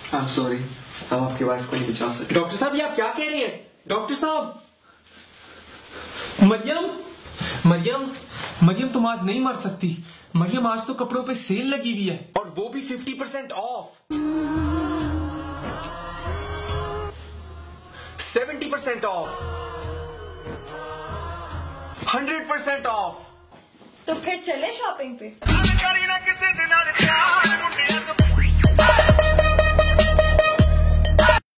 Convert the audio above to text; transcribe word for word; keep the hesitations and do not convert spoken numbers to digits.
I'm sorry, हम आपकी wife को नहीं बचा सकते। डॉक्टर साहब ये आप क्या कह रहे हैं? डॉक्टर साहब, मरियम मरियम मरियम तुम आज नहीं मर सकती। मरियम आज तो कपड़ों पे सेल लगी हुई है और वो भी fifty percent off, seventy percent off, hundred percent off. तो फिर चले शॉपिंग पे।